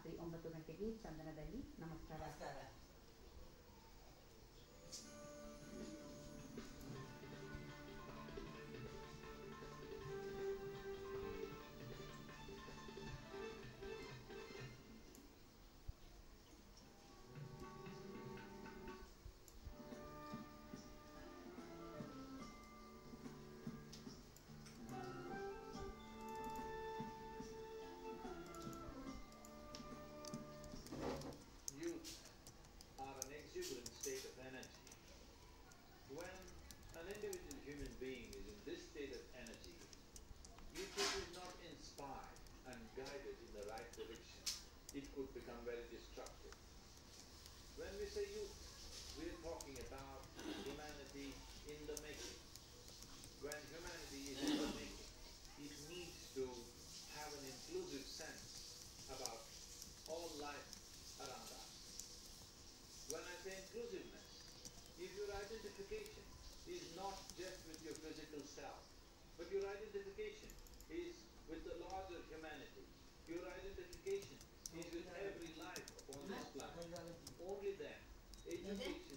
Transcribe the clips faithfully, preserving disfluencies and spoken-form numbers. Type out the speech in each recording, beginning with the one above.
ರಾತ್ರಿ ಒಂಬತ್ತು ಗಂಟೆಗೆ ಚಂದನದಲ್ಲಿ. ನಮಸ್ಕಾರ. State of energy. When an individual human being is in this state of energy, if it is not inspired and guided in the right direction, it could become very destructive. When we say youth, we are talking about humanity in the making. When humanity is in the making, it needs to have an inclusive sense about all life around us. When I say inclusiveness, if your identification is not just with your physical self, but your identification is with the larger humanity, your identification is with every life upon this planet, only then education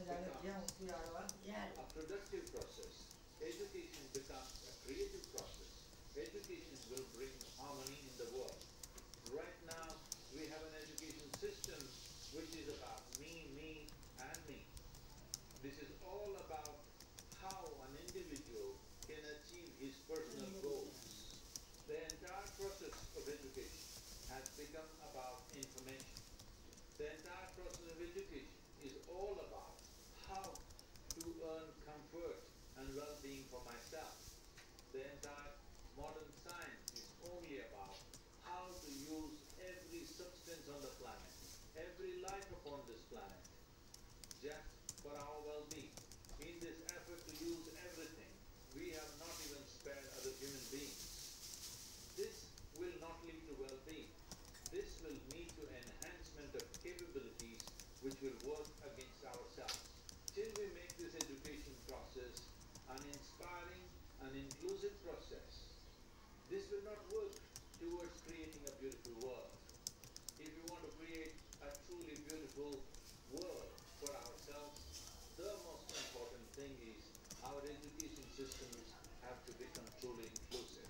becomes a productive process. Education becomes a creative process. Education will bring harmony in the world. Right now, we have an education system which is about me, me, and me. This is all about how an individual can achieve his personal goals. The entire process of education has become about information. The entire process of education is all about how to earn comfort and well-being for myself. The entire modern science is only about how to use every substance on the planet, every life upon this planet, just for our well-being. In this effort to use everything, we have not even spared other human beings. This will not lead to well-being. This will lead to enhancement of capabilities which will work against ourselves. Till we make this education process an inspiring and inclusive process, this will not work towards creating a beautiful world. If we want to create a truly beautiful world for ourselves, the most important thing is our education systems have to become truly inclusive.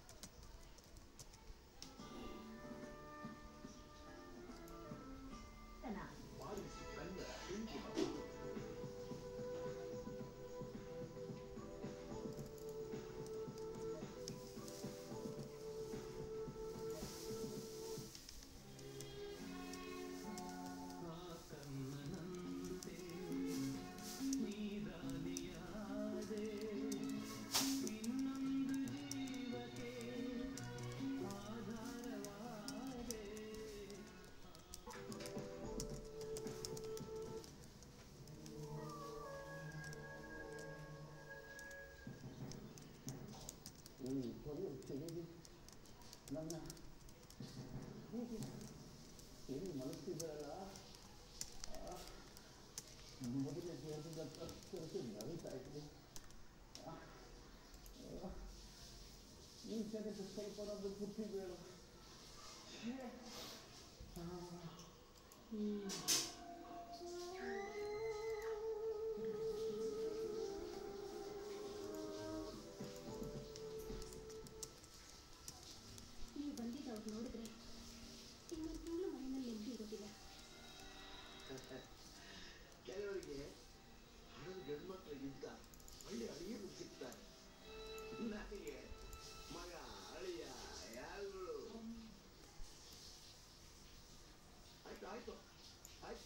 ನನ್ನ ಹೀಗೆ ಏನು ಮನಸ್ಸಿದೆಯಲ್ಲ ಮೊದಲೇ ದೇಹದಿಂದ ತರಿಸಿ ನಡೀತಾ ಇದ್ವಿ. ಈ ಜಗತ್ತು ಸ್ವಲ್ಪ ನಮ್ಮದು ಬುದ್ಧಿ ಬೇಡ. ನೀವು ಬಂದಿದ್ದವ್ರು ನೋಡಿದ್ರೆ ಇನ್ನೊಂದು ತಿಂಗಳು ಮನೆಯಲ್ಲಿ ನೆಮ್ಮದಿ ಇರೋದಿಲ್ಲ. ಕೆಲವರಿಗೆ ಹಣದ ಗಂಡು ಮಕ್ಕಳಿಗಿಂತ ಒಳ್ಳೆ ಅಡಿಗೆಗಳು ಸಿಗ್ತಾರೆ. ನನಗೆ ಮಗ ಅಳಿಯ ಯಾರು ಆಯ್ತು ಆಯ್ತು ಆಯ್ತು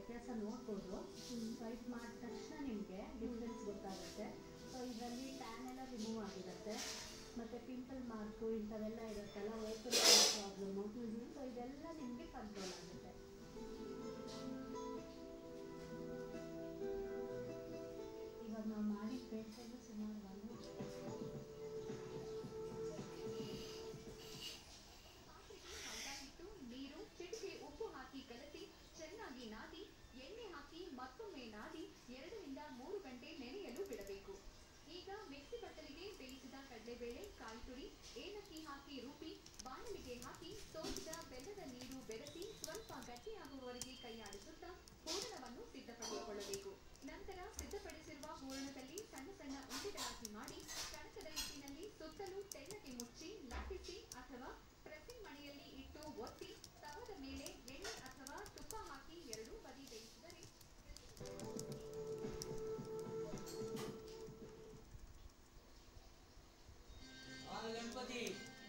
ವ್ಯತ್ಯಾಸ ನೋಡ್ಬೋದು. ಸ್ವೈಪ್ ಮಾಡಿದ ತಕ್ಷಣ ನಿಮಗೆ ಡಿಫ್ರೆನ್ಸ್ ಗೊತ್ತಾಗುತ್ತೆ. ಸೊ ಇದರಲ್ಲಿ ಟ್ಯಾನ್ ಎಲ್ಲ ರಿಮೂವ್ ಆಗಿರುತ್ತೆ. ಮತ್ತು ಪಿಂಪಲ್ ಮಾರ್ಕು ಇಂಥವೆಲ್ಲ ಇರುತ್ತಲ್ಲ, ಓಪನ್ ಪ್ರಾಬ್ಲಮ್ಮು, ಸೊ ಇದೆಲ್ಲ ನಿಮಗೆ ಕಂಟ್ರೋಲ್ ಆಗುತ್ತೆ. ಇವಾಗ ನಾವು ಮಾಡಿ ಫೇಶಿಯಲ್ ಸುಮಾರು ಒಂದು ಪಾತ್ರೆಗೆ ನೀರು, ಚಿಟಿಕೆ ಉಪ್ಪು ಹಾಕಿ ಕಲಸಿ ಚೆನ್ನಾಗಿ ನಾದಿ, ಎಣ್ಣೆ ಹಾಕಿ ಮತ್ತೊಮ್ಮೆ ನಾದಿ ಎರಡರಿಂದ ಮೂರು ಗಂಟೆ ನೆನೆಯಲು ಬಿಡಬೇಕು. ಈಗ ಮಿಕ್ಸಿ ಬಟ್ಟಲಿಗೆ ಬೇಯಿಸಿದ ಕಡಲೆಬೇಳೆ, ಕಾಯಿ ತುರಿ, ಏಲಕ್ಕಿ ಹಾಕಿ ರುಬ್ಬಿ ಬಾಣಲಿಗೆ ಹಾಕಿ ಸೋಸಿದ ಬೆಲ್ಲದ ನೀರು ಬೆರೆಸಿ ಸ್ವಲ್ಪ ಗಟ್ಟಿಯಾಗುವವರೆಗೆ ಕೈಯಾಡಿಸುತ್ತಾ ಹೂರಣವನ್ನು ಸಿದ್ಧಪಡಿಸಿಕೊಳ್ಳಬೇಕು. ನಂತರ ಸಿದ್ಧಪಡಿಸಿರುವ ಹೂರಣದಲ್ಲಿ ಸಣ್ಣ ಸಣ್ಣ ಉಂಡೆಗಳಾಗಿ ಮಾಡಿ ಕಣಕದ ಹಿಟ್ಟಿನಲ್ಲಿ ಸುತ್ತಲೂ ತೆಳ್ಳಗೆ ಮುಚ್ಚಿ ಲಟ್ಟಿಸಿ ಅಥವಾ ಪ್ರೆಸ್ಸಿಂಗ್ ಮಣೆಯಲ್ಲಿ ಇಟ್ಟು ಒತ್ತಿ ತವದ ಮೇಲೆ ಎಣ್ಣೆ ಅಥವಾ ತುಪ್ಪ ಹಾಕಿ ಎರಡೂ ಬದಿ ಬೇಯಿಸಿದರೆ ಗಣಪತಿ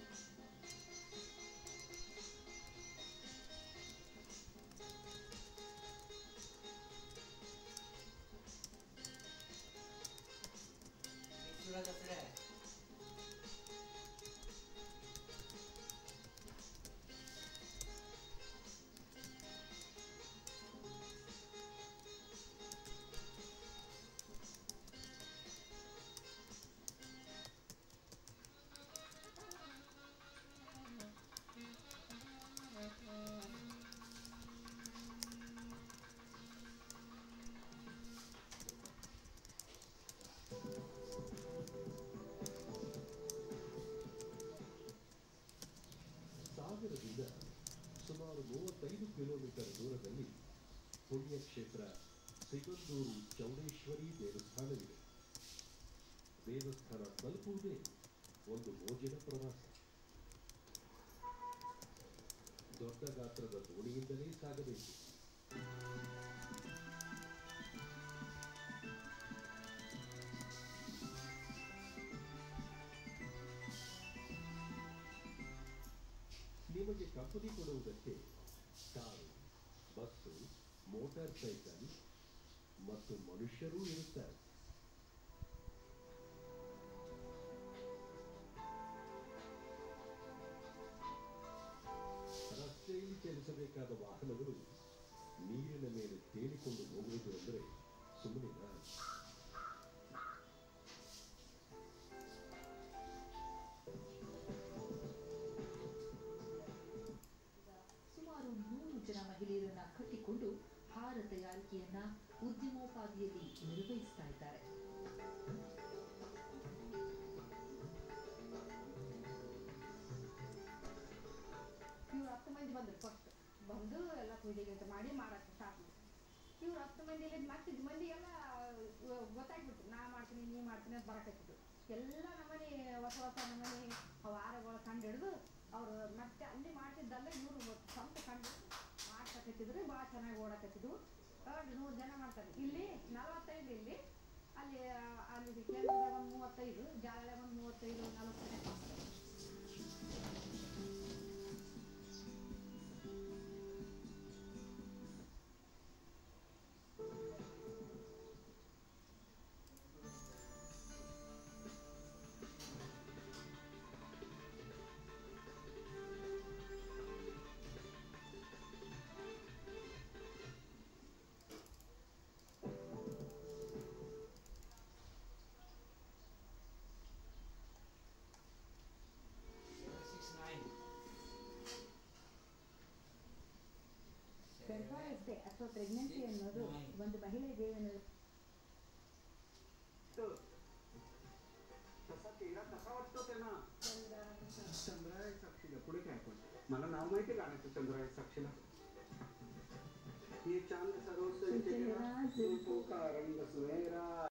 ಸಾಗರದಿಂದ ಸುಮಾರು ಮೂವತ್ತೈದು ಕಿಲೋಮೀಟರ್ ದೂರದಲ್ಲಿ ಪುಣ್ಯಕ್ಷೇತ್ರ ಸಿಗಂದೂರು ಚೌಡೇಶ್ವರಿ ದೇವಸ್ಥಾನವಿದೆ. ದೇವಸ್ಥಾನ ತಲುಪುವುದೇ ಒಂದು ಮೋಜಿನ ಪ್ರವಾಸ. ದೊಡ್ಡ ಗಾತ್ರದ ದೋಣಿಯಿಂದಲೇ ಸಾಗಬೇಕು. ನಿಮಗೆ ಕಂಪನಿ ಕೊಡುವುದಕ್ಕೆ ಕಾರು, ಬಸ್ಸು, ಮೋಟಾರ್ ಸೈಕಲ್ ಮತ್ತು ಮನುಷ್ಯರೂ ಇರುತ್ತಾರೆ. ರಸ್ತೆಯಲ್ಲಿ ಚಲಿಸಬೇಕಾದ ವಾಹನಗಳು ನೀರಿನ ಮೇಲೆ ತೇಲಿಕೊಂಡು ಹೋಗುವುದು ಅಂದರೆ ಸುಮ್ಮನೆ ಸುಮಾರು ನೂರು ಜನ ಮಹಿಳೆಯರನ್ನ ಕಟ್ಟಿಕೊಂಡು ಹಾರ ತಯಾರಿಕೆಯನ್ನ ಉದ್ಯಮೋಪಾದಿಯಲ್ಲಿ ನಿರ್ವಹಿಸ್ತಾ ಇದ್ದಾರೆ. ಇವ್ರು ಹತ್ತು ಮಂದಿ ಬಂದರು. ಫಸ್ಟ್ ಬಂದು ಎಲ್ಲ ಪೂಜೆಗೆ ಅಂತ ಮಾಡಿ ಮಾಡಕ್ಕೆ ಸ್ಟಾರ್ಟ್ ಮಾಡಿ ಇವ್ರು ಹತ್ತು ಮಂದಿಯಲ್ಲಿ ಮತ್ತೆ ಮಂದಿ ಎಲ್ಲ ಗೊತ್ತಾಗ್ಬಿಟ್ಟು ನಾ ಮಾಡ್ತೀನಿ ನೀ ಮಾಡ್ತೀನಿ ಅಂತ ಬರಕತ್ತಿದ್ರು. ಎಲ್ಲ ನಮ್ಮನೆ ಹೊಸ ಹೊಸ ನಮ್ಮನೆ ಅವು ಹಾರಗಳು ಕಂಡು ಹಿಡಿದು ಅವರು ಮತ್ತೆ ಅಲ್ಲಿ ಮಾಡ್ತಿದ್ದಲ್ಲ ಇವರು ಸ್ವಂತ ಕಂಡು ಮಾಡ್ಸಕತ್ತಿದ್ರು. ಭಾಳ ಚೆನ್ನಾಗಿ ಓಡಕತ್ತಿದ್ವು. ಎರಡು ನೂರು ಜನ ಮಾಡ್ತಾರೆ. ಇಲ್ಲಿ ನಲವತ್ತೈದು, ಇಲ್ಲಿ ಅಲ್ಲಿ ಅಲ್ಲಿ ಕೇಂದ್ರದಾಗ ಒಂದು ಮೂವತ್ತೈದು, ಜಾಲದಾಗ ಒಂದು ಮೂವತ್ತೈದು ನಲವತ್ತೈದು ಮಾಡ್ತಾರೆ. ಗರ್ಭಾವಸ್ಥೆ ಅಥವಾ ಪ್ರೆಗ್ನೆನ್ಸಿ ಅನ್ನೋದು ಒಂದು ಮಹಿಳೆಗೆ चंद्राय साक्षीला पुढे काय पण मला नाव माहिती गाण्याचं चंद्राय साक्षीला हे चांद सरोवर कारण